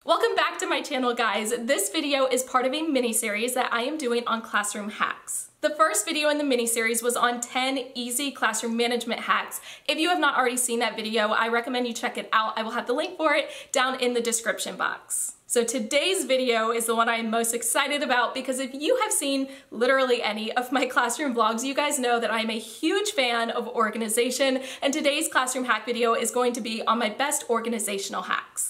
Welcome back to my channel, guys. This video is part of a mini-series that I am doing on classroom hacks. The first video in the mini-series was on 10 easy classroom management hacks. If you have not already seen that video, I recommend you check it out. I will have the link for it down in the description box. So today's video is the one I am most excited about because if you have seen literally any of my classroom vlogs, you guys know that I am a huge fan of organization, and today's classroom hack video is going to be on my best organizational hacks.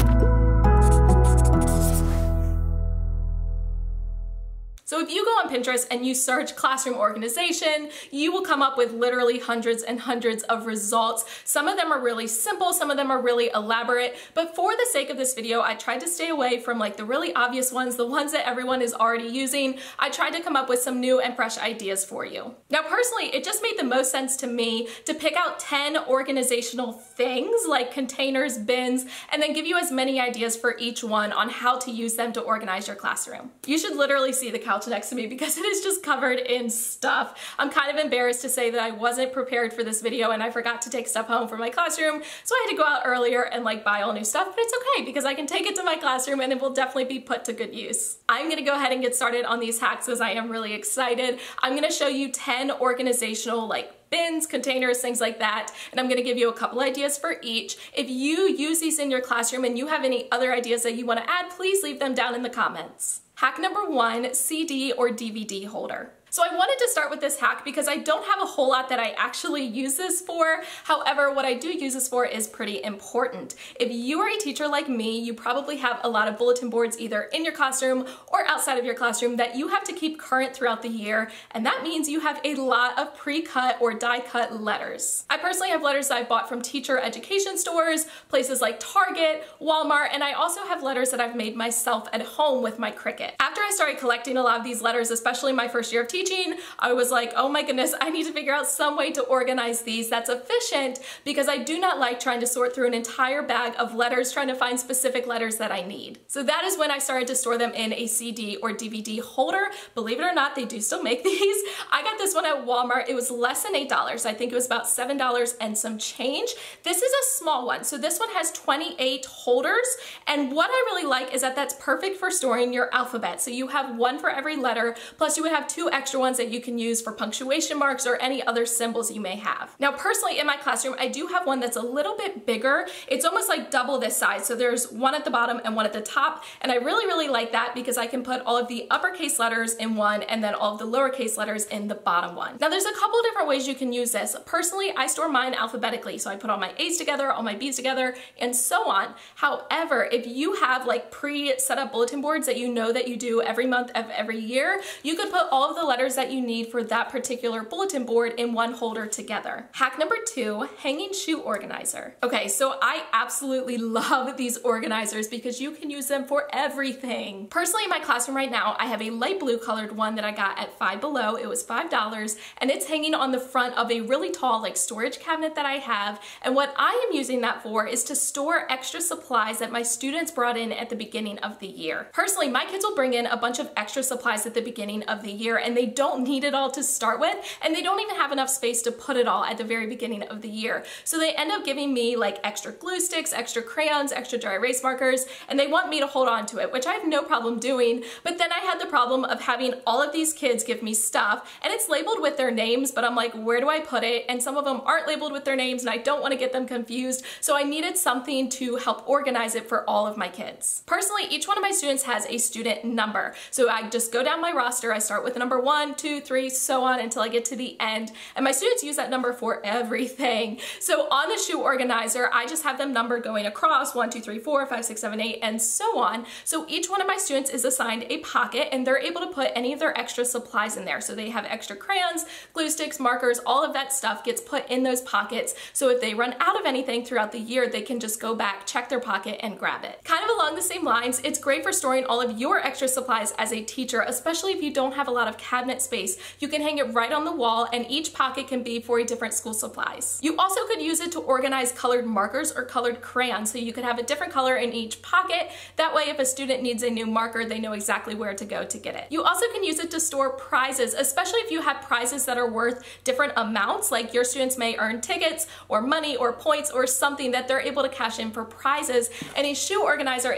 So if you go on Pinterest and you search classroom organization, you will come up with literally hundreds and hundreds of results. Some of them are really simple, some of them are really elaborate, but for the sake of this video, I tried to stay away from like the really obvious ones, the ones that everyone is already using. I tried to come up with some new and fresh ideas for you. Now personally, it just made the most sense to me to pick out 10 organizational things like containers, bins, and then give you as many ideas for each one on how to use them to organize your classroom. You should literally see the couch next to me because it is just covered in stuff. I'm kind of embarrassed to say that I wasn't prepared for this video and I forgot to take stuff home from my classroom, so I had to go out earlier and like buy all new stuff, but it's okay because I can take it to my classroom and it will definitely be put to good use. I'm gonna go ahead and get started on these hacks as I am really excited. I'm gonna show you 10 organizational bins, containers, things like that, and I'm gonna give you a couple ideas for each. If you use these in your classroom and you have any other ideas that you wanna add, please leave them down in the comments. Hack number 1, CD or DVD holder. So I wanted to start with this hack because I don't have a whole lot that I actually use this for. However, what I do use this for is pretty important. If you are a teacher like me, you probably have a lot of bulletin boards either in your classroom or outside of your classroom that you have to keep current throughout the year, and that means you have a lot of pre-cut or die-cut letters. I personally have letters that I bought from teacher education stores, places like Target, Walmart, and I also have letters that I've made myself at home with my Cricut. After I started collecting a lot of these letters, especially my first year of teaching, I was like, oh my goodness, I need to figure out some way to organize these that's efficient because I do not like trying to sort through an entire bag of letters trying to find specific letters that I need. So that is when I started to store them in a CD or DVD holder. Believe it or not, they do still make these. I got this one at Walmart. It was less than $8. I think it was about $7 and some change. This is a small one. So this one has 28 holders. And what I really like is that that's perfect for storing your alphabet. So you have one for every letter, plus you would have 2 extra ones that you can use for punctuation marks or any other symbols you may have. Now personally in my classroom I do have one that's a little bit bigger. It's almost like double this size, so there's one at the bottom and one at the top, and I really like that because I can put all of the uppercase letters in one and then all of the lowercase letters in the bottom one. Now there's a couple different ways you can use this. Personally I store mine alphabetically, so I put all my A's together, all my B's together, and so on. However, if you have like pre-set up bulletin boards that you know that you do every month of every year, you could put all of the letters that you need for that particular bulletin board in one holder together. Hack number 2, hanging shoe organizer. Okay, so I absolutely love these organizers because you can use them for everything. Personally, in my classroom right now, I have a light blue colored one that I got at Five Below. It was $5, and it's hanging on the front of a really tall storage cabinet that I have. And what I am using that for is to store extra supplies that my students brought in at the beginning of the year. Personally, my kids will bring in a bunch of extra supplies at the beginning of the year, and they don't need it all to start with, and they don't even have enough space to put it all at the very beginning of the year. So they end up giving me like extra glue sticks, extra crayons, extra dry erase markers, and they want me to hold on to it, which I have no problem doing. But then I had the problem of having all of these kids give me stuff, and it's labeled with their names, but I'm like, where do I put it? And some of them aren't labeled with their names, and I don't want to get them confused. So I needed something to help organize it for all of my kids. Personally, each one of my students has a student number. So I just go down my roster, I start with number 1, 2, 3, so on until I get to the end. And my students use that number for everything. So on the shoe organizer, I just have them numbered going across 1, 2, 3, 4, 5, 6, 7, 8, and so on. So each one of my students is assigned a pocket and they're able to put any of their extra supplies in there. So they have extra crayons, glue sticks, markers, all of that stuff gets put in those pockets. So if they run out of anything throughout the year, they can just go back, check their pocket, and grab it. Kind of along the same lines, it's great for storing all of your extra supplies as a teacher, especially if you don't have a lot of cabinet space. You can hang it right on the wall, and each pocket can be for a different school supplies. You also could use it to organize colored markers or colored crayons, so you could have a different color in each pocket. That way, if a student needs a new marker, they know exactly where to go to get it. You also can use it to store prizes, especially if you have prizes that are worth different amounts, like your students may earn tickets or money or points or something that they're able to cash in for prizes, and a shoe organizer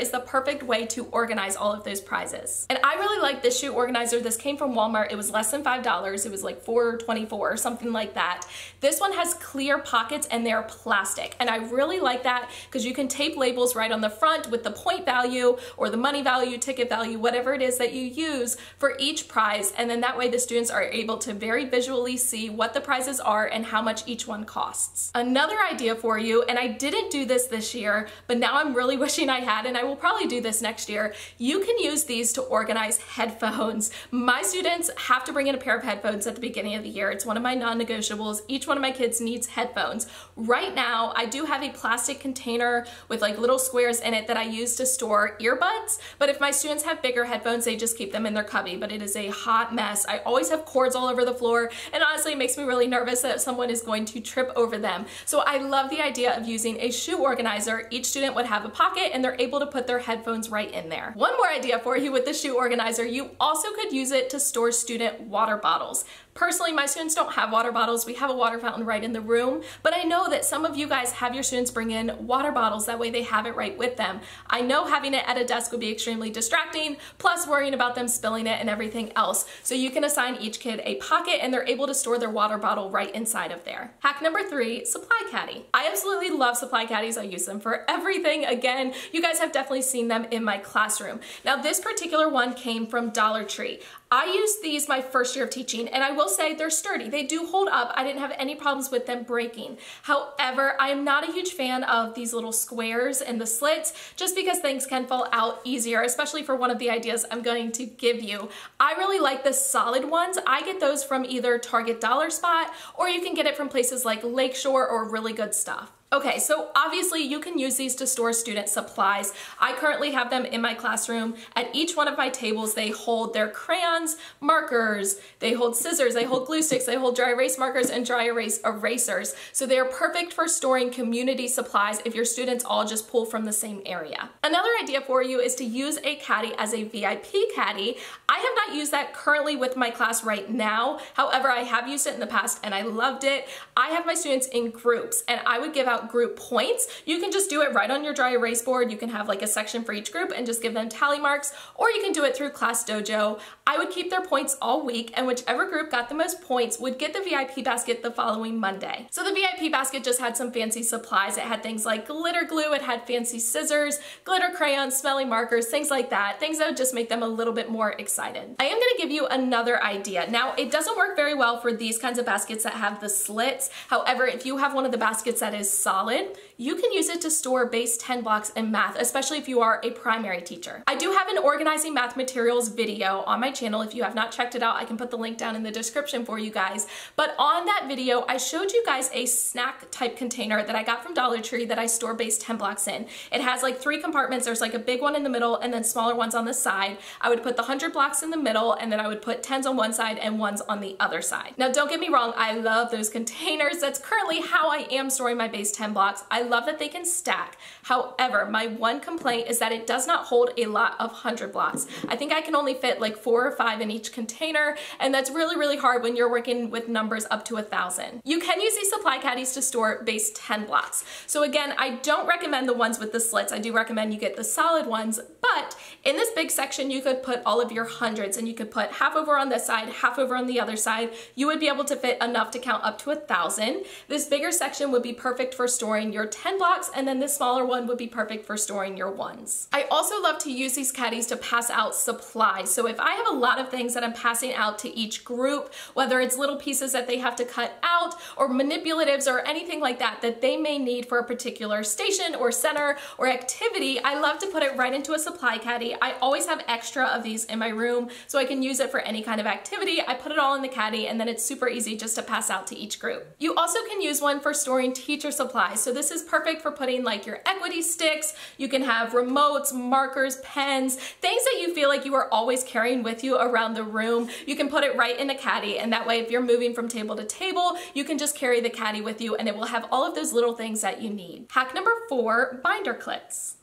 is the perfect way to organize all of those prizes. And I really like this shoe organizer. This came from Walmart. It was less than $5. It was like $4.24 or something like that. This one has clear pockets and they're plastic. And I really like that because you can tape labels right on the front with the point value or the money value, ticket value, whatever it is that you use for each prize. And then that way the students are able to very visually see what the prizes are and how much each one costs. Another idea for you, and I didn't do this year, but now I'm really wishing I had, and I will probably do this next year. You can use these to organize headphones. My students have to bring in a pair of headphones at the beginning of the year. It's one of my non-negotiables. Each one of my kids needs headphones. Right now, I do have a plastic container with like little squares in it that I use to store earbuds, but if my students have bigger headphones, they just keep them in their cubby, but it is a hot mess. I always have cords all over the floor, and honestly, it makes me really nervous that someone is going to trip over them. So I love the idea of using a shoe organizer. Each student would have a pocket and they're able to put their headphones right in there. One more idea for you with the shoe organizer, you also could use it to store student water bottles. Personally, my students don't have water bottles. We have a water fountain right in the room, but I know that some of you guys have your students bring in water bottles. That way they have it right with them. I know having it at a desk would be extremely distracting, plus worrying about them spilling it and everything else. So you can assign each kid a pocket and they're able to store their water bottle right inside of there. Hack number 3, supply caddy. I absolutely love supply caddies. I use them for everything. Again, you guys have definitely seen them in my classroom. Now this particular one came from Dollar Tree. I used these my first year of teaching, and I will say they're sturdy. They do hold up. I didn't have any problems with them breaking. However, I am not a huge fan of these little squares and the slits just because things can fall out easier, especially for one of the ideas I'm going to give you. I really like the solid ones. I get those from either Target Dollar Spot, or you can get it from places like Lakeshore or Really Good Stuff. Okay, so obviously you can use these to store student supplies. I currently have them in my classroom. At each one of my tables, they hold their crayons, markers, they hold scissors, they hold glue sticks, they hold dry erase markers and dry erase erasers. So they are perfect for storing community supplies if your students all just pull from the same area. Another idea for you is to use a caddy as a VIP caddy. I have not used that currently with my class right now. However, I have used it in the past and I loved it. I have my students in groups and I would give out group points. You can just do it right on your dry erase board. You can have like a section for each group and just give them tally marks, or you can do it through Class Dojo. I would keep their points all week, and whichever group got the most points would get the VIP basket the following Monday. So the VIP basket just had some fancy supplies. It had things like glitter glue, it had fancy scissors, glitter crayons, smelly markers, things like that, things that would just make them a little bit more excited. I am going to give you another idea. Now, it doesn't work very well for these kinds of baskets that have the slits. However, if you have one of the baskets that is solid, you can use it to store base 10 blocks in math, especially if you are a primary teacher. I do have an organizing math materials video on my channel. If you have not checked it out, I can put the link down in the description for you guys. But on that video, I showed you guys a snack type container that I got from Dollar Tree that I store base 10 blocks in. It has like 3 compartments. There's like a big one in the middle and then smaller ones on the side. I would put the 100 blocks in the middle, and then I would put 10s on one side and 1s on the other side. Now, don't get me wrong, I love those containers. That's currently how I am storing my base 10 blocks. I love that they can stack. However, my one complaint is that it does not hold a lot of 100 blocks. I think I can only fit like 4 or 5 in each container, and that's really, really hard when you're working with numbers up to 1,000. You can use these supply caddies to store base 10 blocks. So again, I don't recommend the ones with the slits. I do recommend you get the solid ones, but in this big section, you could put all of your hundreds, and you could put half over on this side, half over on the other side. You would be able to fit enough to count up to 1,000. This bigger section would be perfect for storing your 10 blocks, and then this smaller one would be perfect for storing your 1s. I also love to use these caddies to pass out supplies. So if I have a lot of things that I'm passing out to each group, whether it's little pieces that they have to cut out or manipulatives or anything like that that they may need for a particular station or center or activity, I love to put it right into a supply caddy. I always have extra of these in my room so I can use it for any kind of activity. I put it all in the caddy, and then it's super easy just to pass out to each group. You also can use one for storing teacher supplies. So this is perfect for putting like your equity sticks. You can have remotes, markers, pens, things that you feel like you are always carrying with you around the room. You can put it right in a caddy, and that way if you're moving from table to table, you can just carry the caddy with you and it will have all of those little things that you need. Hack number 4, binder clips.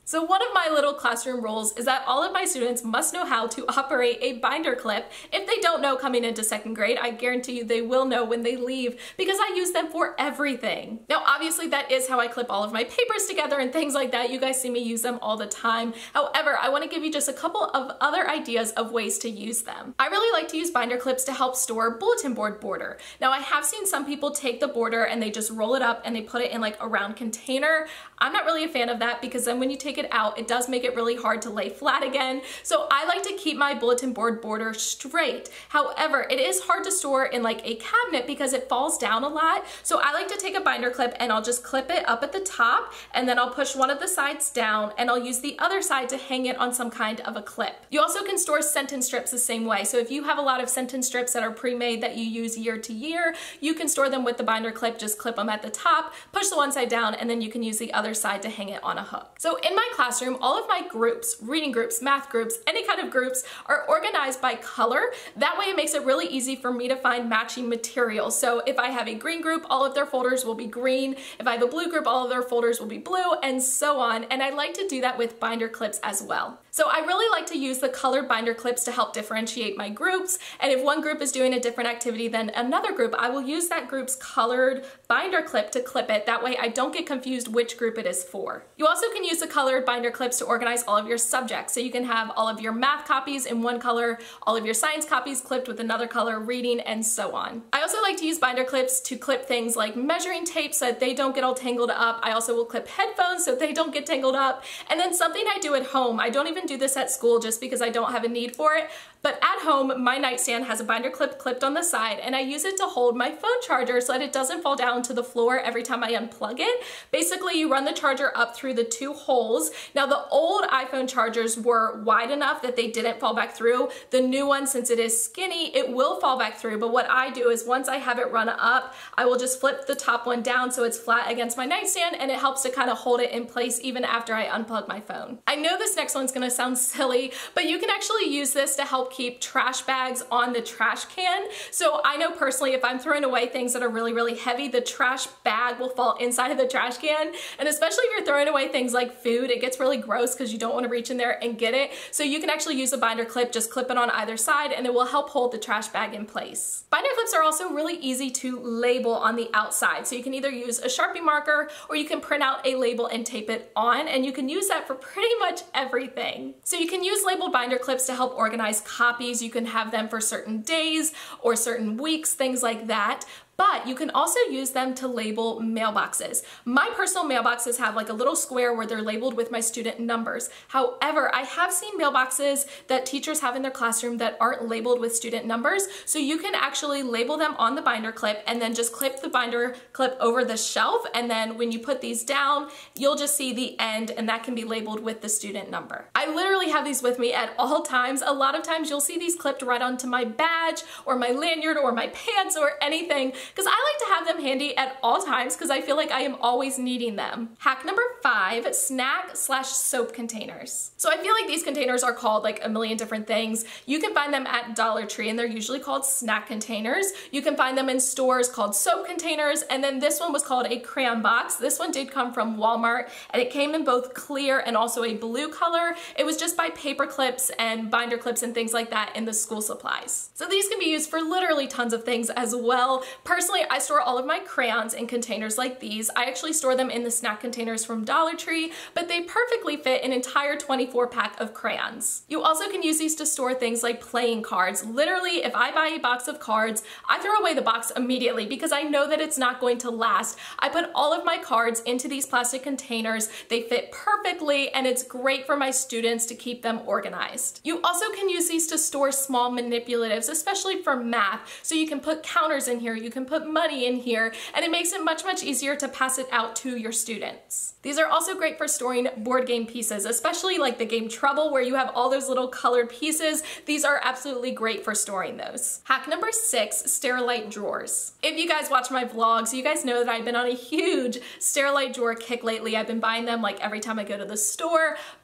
So one of my little classroom rules is that all of my students must know how to operate a binder clip. If they don't know coming into second grade, I guarantee you they will know when they leave because I use them for everything. Now, obviously that is how I clip all of my papers together and things like that. You guys see me use them all the time. However, I want to give you just a couple of other ideas of ways to use them. I really like to use binder clips to help store bulletin board border. Now, I have seen some people take the border and they just roll it up and they put it in like a round container. I'm not really a fan of that because then when you take it out, it does make it really hard to lay flat again. So I like to keep my bulletin board border straight. However, it is hard to store in like a cabinet because it falls down a lot. So I like to take a binder clip and I'll just clip it up at the top and then I'll push one of the sides down and I'll use the other side to hang it on some kind of a clip. You also can store sentence strips the same way. So if you have a lot of sentence strips that are pre-made that you use year to year, you can store them with the binder clip, just clip them at the top, push the one side down, and then you can use the other side to hang it on a hook. So in my classroom, all of my groups, reading groups, math groups, any kind of groups, are organized by color. That way it makes it really easy for me to find matching materials. So if I have a green group, all of their folders will be green. If I have a blue group, all of their folders will be blue, and so on. And I like to do that with binder clips as well. So I really like to use the colored binder clips to help differentiate my groups. And if one group is doing a different activity than another group, I will use that group's colored binder clip to clip it. That way I don't get confused which group it is for. You also can use the colored binder clips to organize all of your subjects. So you can have all of your math copies in one color, all of your science copies clipped with another color, reading, and so on. I also like to use binder clips to clip things like measuring tape so that they don't get all tangled up. I also will clip headphones so they don't get tangled up. And then something I do at home, I don't even do this at school just because I don't have a need for it, but at home, my nightstand has a binder clip clipped on the side and I use it to hold my phone charger so that it doesn't fall down to the floor every time I unplug it. Basically, you run the charger up through the two holes. Now, the old iPhone chargers were wide enough that they didn't fall back through. The new one, since it is skinny, it will fall back through, but what I do is once I have it run up, I will just flip the top one down so it's flat against my nightstand and it helps to kind of hold it in place even after I unplug my phone. I know this next one's gonna sound silly, but you can actually use this to help keep trash bags on the trash can. So I know personally if I'm throwing away things that are really, really heavy, the trash bag will fall inside of the trash can. And especially if you're throwing away things like food, it gets really gross because you don't want to reach in there and get it. So you can actually use a binder clip, just clip it on either side and it will help hold the trash bag in place. Binder clips are also really easy to label on the outside. So you can either use a Sharpie marker or you can print out a label and tape it on, and you can use that for pretty much everything. So you can use labeled binder clips to help organize copies. You can have them for certain days or certain weeks, things like that. But you can also use them to label mailboxes. My personal mailboxes have like a little square where they're labeled with my student numbers. However, I have seen mailboxes that teachers have in their classroom that aren't labeled with student numbers. So you can actually label them on the binder clip and then just clip the binder clip over the shelf. And then when you put these down, you'll just see the end and that can be labeled with the student number. I literally have these with me at all times. A lot of times you'll see these clipped right onto my badge or my lanyard or my pants or anything, because I like to have them handy at all times because I feel like I am always needing them. Hack number 5, snack/soap containers. So I feel like these containers are called like a million different things. You can find them at Dollar Tree and they're usually called snack containers. You can find them in stores called soap containers, and then this one was called a crayon box. This one did come from Walmart and it came in both clear and also a blue color. It was just by paper clips and binder clips and things like that in the school supplies. So these can be used for literally tons of things as well. Personally, I store all of my crayons in containers like these. I actually store them in the snack containers from Dollar Tree, but they perfectly fit an entire 24 pack of crayons. You also can use these to store things like playing cards. Literally, if I buy a box of cards, I throw away the box immediately because I know that it's not going to last. I put all of my cards into these plastic containers. They fit perfectly and it's great for my students to keep them organized. You also can use these to store small manipulatives, especially for math. So you can put counters in here, you can put money in here, and it makes it much, much easier to pass it out to your students. These are also great for storing board game pieces, especially like the game Trouble where you have all those little colored pieces. These are absolutely great for storing those. Hack number 6, Sterilite drawers. If you guys watch my vlogs, you guys know that I've been on a huge Sterilite drawer kick lately. I've been buying them like every time I go to the store,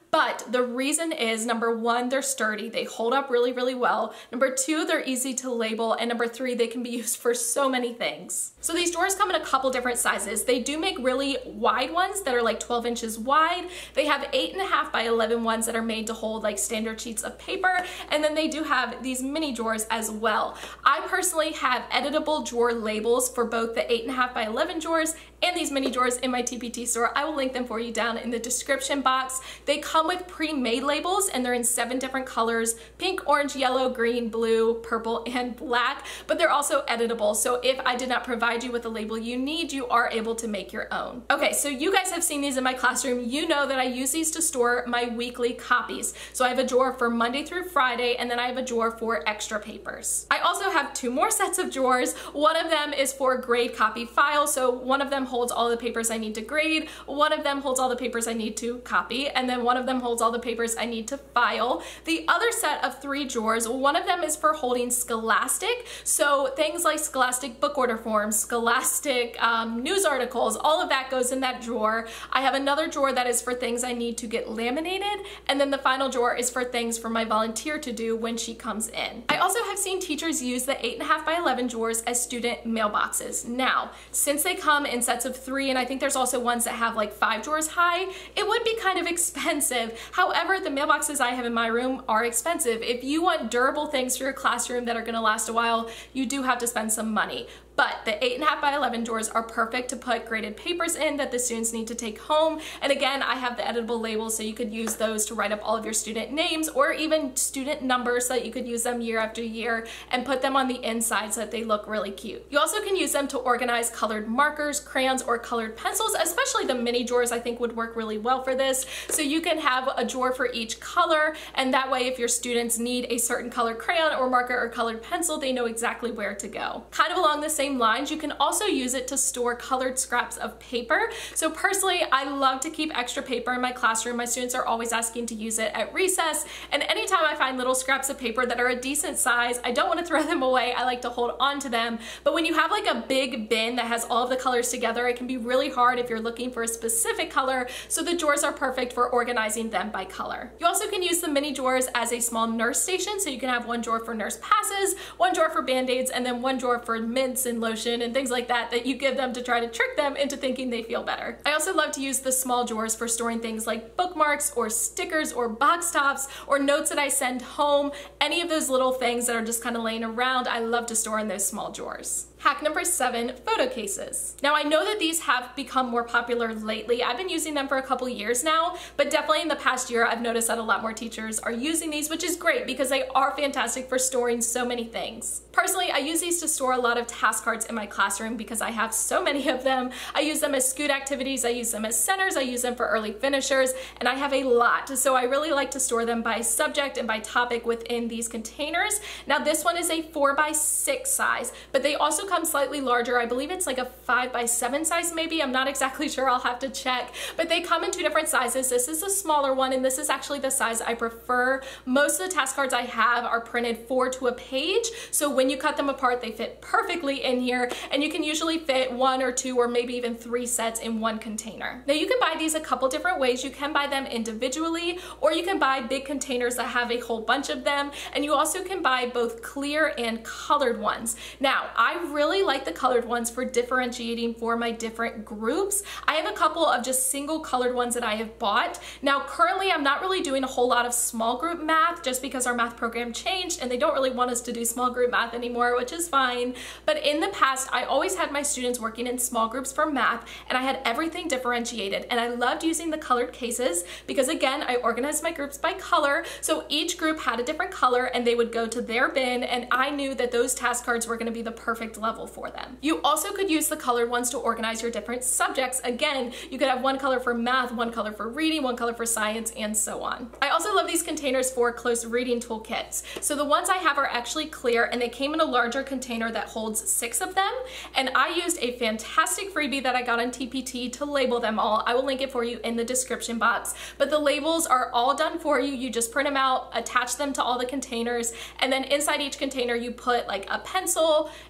But the reason is, number one, they're sturdy. They hold up really, really well. Number two, they're easy to label. And number three, they can be used for so many things. So these drawers come in a couple different sizes. They do make really wide ones that are like 12 inches wide. They have 8.5 by 11 ones that are made to hold like standard sheets of paper. And then they do have these mini drawers as well. I personally have editable drawer labels for both the 8.5 by 11 drawers and these mini drawers in my TPT store. I will link them for you down in the description box. They come with pre-made labels and they're in 7 different colors: pink, orange, yellow, green, blue, purple, and black, but they're also editable. So if I did not provide you with the label you need, you are able to make your own. Okay, so you guys have seen these in my classroom. You know that I use these to store my weekly copies. So I have a drawer for Monday through Friday, and then I have a drawer for extra papers. I also have 2 more sets of drawers. One of them is for grade copy files. So one of them holds all the papers I need to grade, one of them holds all the papers I need to copy, and then one of them holds all the papers I need to file. The other set of 3 drawers, one of them is for holding Scholastic. So things like Scholastic book order forms, Scholastic news articles, all of that goes in that drawer. I have another drawer that is for things I need to get laminated, and then the final drawer is for things for my volunteer to do when she comes in. I also have seen teachers use the 8.5 by 11 drawers as student mailboxes. Now, since they come in sets of 3, and I think there's also ones that have like 5 drawers high, it would be kind of expensive. However, the mailboxes I have in my room are expensive. If you want durable things for your classroom that are gonna last a while, you do have to spend some money. But the 8.5 by 11 drawers are perfect to put graded papers in that the students need to take home. And again, I have the editable labels, so you could use those to write up all of your student names or even student numbers so that you could use them year after year and put them on the inside so that they look really cute. You also can use them to organize colored markers, crayons, or colored pencils, especially the mini drawers I think would work really well for this. So you can have a drawer for each color, and that way if your students need a certain colored crayon or marker or colored pencil, they know exactly where to go. Kind of along the same lines, you can also use it to store colored scraps of paper. So personally, I love to keep extra paper in my classroom. My students are always asking to use it at recess, and anytime I find little scraps of paper that are a decent size, I don't want to throw them away. I like to hold on to them. But when you have like a big bin that has all of the colors together, it can be really hard if you're looking for a specific color, so the drawers are perfect for organizing them by color. You also can use the mini drawers as a small nurse station, so you can have one drawer for nurse passes, one drawer for band-aids, and then one drawer for mints and lotion and things like that you give them to try to trick them into thinking they feel better. I also love to use the small drawers for storing things like bookmarks or stickers or box tops or notes that I send home. Any of those little things that are just kind of laying around, I love to store in those small drawers. Hack number 7, photo cases. Now I know that these have become more popular lately. I've been using them for a couple years now, but definitely in the past year I've noticed that a lot more teachers are using these, which is great because they are fantastic for storing so many things. Personally, I use these to store a lot of task cards in my classroom because I have so many of them. I use them as scoot activities, I use them as centers, I use them for early finishers, and I have a lot. So I really like to store them by subject and by topic within these containers. Now this one is a 4 by 6 size, but they also come slightly larger. I believe it's like a 5 by 7 size maybe. I'm not exactly sure, I'll have to check, but they come in 2 different sizes. This is a smaller one, and this is actually the size I prefer. Most of the task cards I have are printed 4 to a page, so when you cut them apart, they fit perfectly in here, and you can usually fit 1 or 2 or maybe even 3 sets in one container. Now you can buy these a couple different ways. You can buy them individually, or you can buy big containers that have a whole bunch of them, and you also can buy both clear and colored ones. Now, I really like the colored ones for differentiating for my different groups. I have a couple of just single colored ones that I have bought. Now, currently, I'm not really doing a whole lot of small group math just because our math program changed and they don't really want us to do small group math anymore, which is fine. But in the past, I always had my students working in small groups for math, and I had everything differentiated. And I loved using the colored cases because, again, I organized my groups by color. So each group had a different color and they would go to their bin, and I knew that those task cards were going to be the perfect level for them. You also could use the colored ones to organize your different subjects. Again, you could have one color for math, one color for reading, one color for science, and so on. I also love these containers for close reading toolkits. So the ones I have are actually clear, and they came in a larger container that holds 6 of them, and I used a fantastic freebie that I got on TPT to label them all. I will link it for you in the description box, but the labels are all done for you. You just print them out, attach them to all the containers, and then inside each container you put like a pencil, a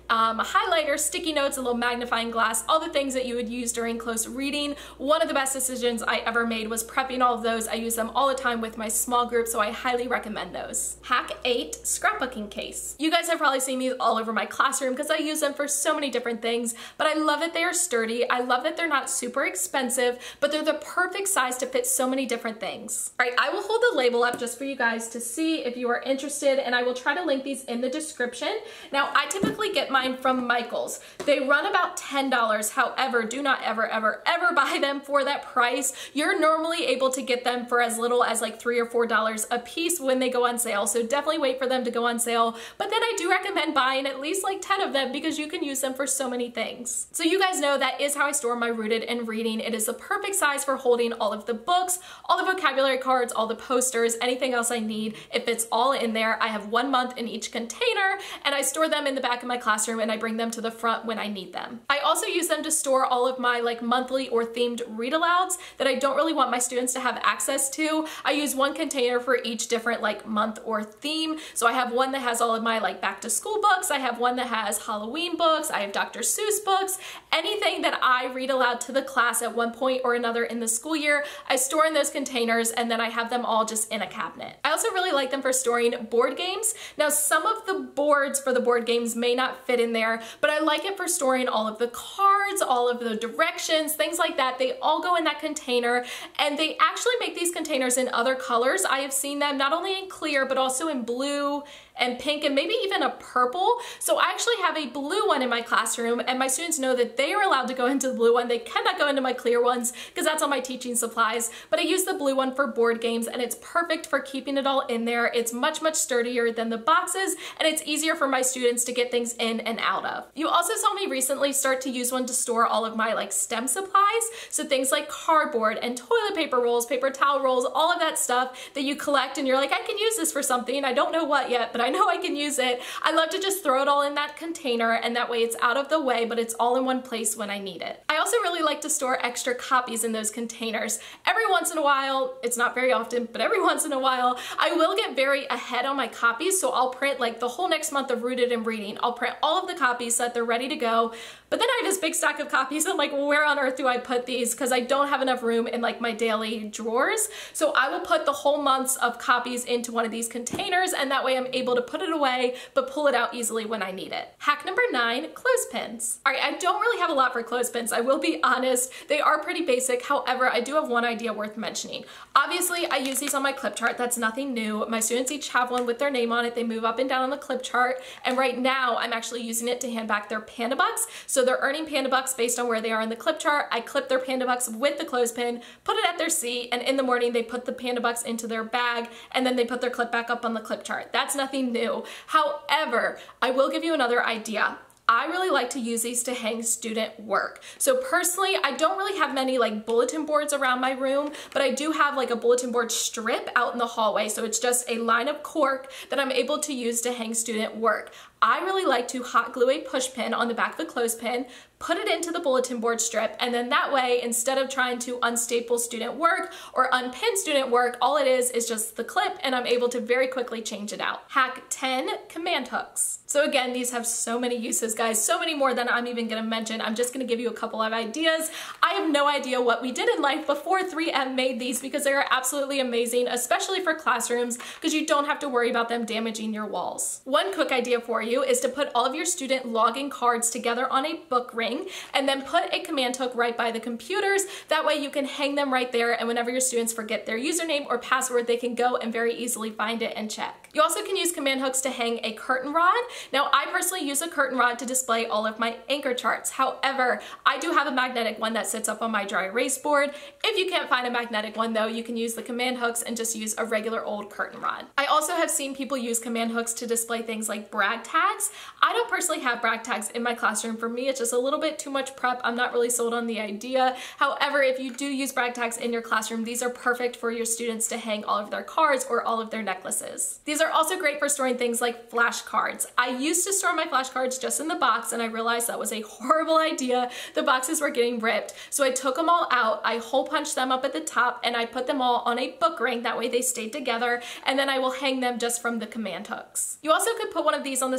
highlighter, sticky notes, a little magnifying glass, all the things that you would use during close reading. One of the best decisions I ever made was prepping all of those. I use them all the time with my small group, so I highly recommend those. Hack 8, scrapbooking case. You guys have probably seen these all over my classroom because I use them for so many different things, but I love that they are sturdy. I love that they're not super expensive, but they're the perfect size to fit so many different things. All right, I will hold the label up just for you guys to see if you are interested, and I will try to link these in the description. Now, I typically get mine from Michaels. They run about $10. However, do not ever, ever, ever buy them for that price. You're normally able to get them for as little as like $3 or $4 a piece when they go on sale. So definitely wait for them to go on sale. But then I do recommend buying at least like 10 of them because you can use them for so many things. So you guys know that is how I store my Rooted in Reading. It is the perfect size for holding all of the books, all the vocabulary cards, all the posters, anything else I need. It fits all in there. I have 1 month in each container, and I store them in the back of my classroom and I bring them to the front when I need them. I also use them to store all of my like monthly or themed read alouds that I don't really want my students to have access to. I use one container for each different like month or theme. So I have one that has all of my like back to school books. I have one that has Halloween books. I have Dr. Seuss books. Anything that I read aloud to the class at one point or another in the school year, I store in those containers, and then I have them all just in a cabinet. I also really like them for storing board games. Now, some of the boards for the board games may not fit in there, but I like it for storing all of the cards, all of the directions, things like that. They all go in that container, and they actually make these containers in other colors. I have seen them not only in clear, but also in blue and pink and maybe even a purple. So I actually have a blue one in my classroom, and my students know that they are allowed to go into the blue one. They cannot go into my clear ones because that's all my teaching supplies, but I use the blue one for board games, and it's perfect for keeping it all in there. It's much, much sturdier than the boxes, and it's easier for my students to get things in and out of. You also saw me recently start to use one to store all of my like STEM supplies. So things like cardboard and toilet paper rolls, paper towel rolls, all of that stuff that you collect and you're like, I can use this for something. I don't know what yet, but I know I can use it. I love to just throw it all in that container, and that way it's out of the way, but it's all in one place when I need it. I also really like to store extra copies in those containers. Every once in a while, it's not very often, but every once in a while, I will get very ahead on my copies, so I'll print like the whole next month of Rooted in Reading. I'll print all of the copies so that they're ready to go, but then I have this big stack of copies. I'm like, well, where on earth do I put these? Because I don't have enough room in like my daily drawers. So I will put the whole months of copies into one of these containers, and that way I'm able to put it away, but pull it out easily when I need it. Hack number 9, clothespins. All right, I don't really have a lot for clothespins. I will be honest. They are pretty basic. However, I do have one idea worth mentioning. Obviously, I use these on my clip chart. That's nothing new. My students each have one with their name on it. They move up and down on the clip chart. And right now, I'm actually using it to hand back their Panda Bucks. So they're earning Panda Bucks based on where they are in the clip chart. I clip their Panda Bucks with the clothespin, put it at their seat, and in the morning they put the Panda Bucks into their bag, and then they put their clip back up on the clip chart. That's nothing new. However, I will give you another idea. I really like to use these to hang student work. So personally, I don't really have many like bulletin boards around my room, but I do have like a bulletin board strip out in the hallway. So it's just a line of cork that I'm able to use to hang student work. I really like to hot glue a push pin on the back of the clothespin, put it into the bulletin board strip, and then that way, instead of trying to unstaple student work or unpin student work, all it is just the clip, and I'm able to very quickly change it out. Hack 10, command hooks. So again, these have so many uses, guys, so many more than I'm even gonna mention. I'm just gonna give you a couple of ideas. I have no idea what we did in life before 3M made these, because they are absolutely amazing, especially for classrooms, because you don't have to worry about them damaging your walls. One quick idea for you is to put all of your student login cards together on a book ring, and then put a command hook right by the computers. That way you can hang them right there, and whenever your students forget their username or password, they can go and very easily find it and check. You also can use command hooks to hang a curtain rod. Now, I personally use a curtain rod to display all of my anchor charts. However, I do have a magnetic one that sits up on my dry erase board. If you can't find a magnetic one though, you can use the command hooks and just use a regular old curtain rod. I also have seen people use command hooks to display things like brag tags. I don't personally have brag tags in my classroom. For me, it's just a little bit too much prep. I'm not really sold on the idea. However, if you do use brag tags in your classroom, these are perfect for your students to hang all of their cards or all of their necklaces. These are also great for storing things like flashcards. I used to store my flashcards just in the box, and I realized that was a horrible idea. The boxes were getting ripped. So I took them all out, I hole punched them up at the top, and I put them all on a book ring. That way they stayed together, and then I will hang them just from the command hooks. You also could put one of these on the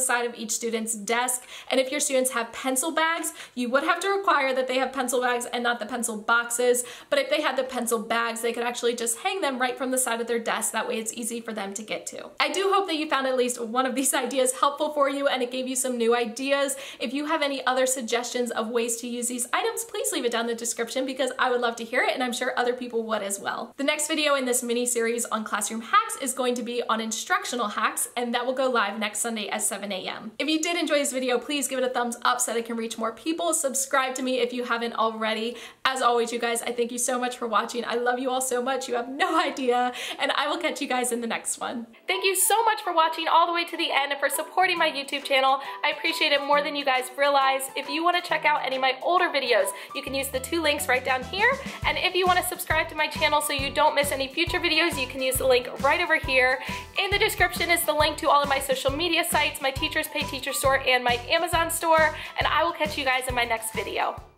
side of each student's desk. And if your students have pencil bags, you would have to require that they have pencil bags and not the pencil boxes. But if they had the pencil bags, they could actually just hang them right from the side of their desk. That way it's easy for them to get to. I do hope that you found at least one of these ideas helpful for you and it gave you some new ideas. If you have any other suggestions of ways to use these items, please leave it down in the description because I would love to hear it and I'm sure other people would as well. The next video in this mini series on classroom hacks is going to be on instructional hacks, and that will go live next Sunday at 7 a.m. If you did enjoy this video, please give it a thumbs up so that it can reach more people. Subscribe to me if you haven't already. As always, you guys, I thank you so much for watching. I love you all so much. You have no idea, and I will catch you guys in the next one. Thank you so much for watching all the way to the end and for supporting my YouTube channel. I appreciate it more than you guys realize. If you want to check out any of my older videos, you can use the 2 links right down here. And if you want to subscribe to my channel so you don't miss any future videos, you can use the link right over here. In the description is the link to all of my social media sites, my Teachers Pay Teacher store, and my Amazon store. And I will catch you guys in my next video.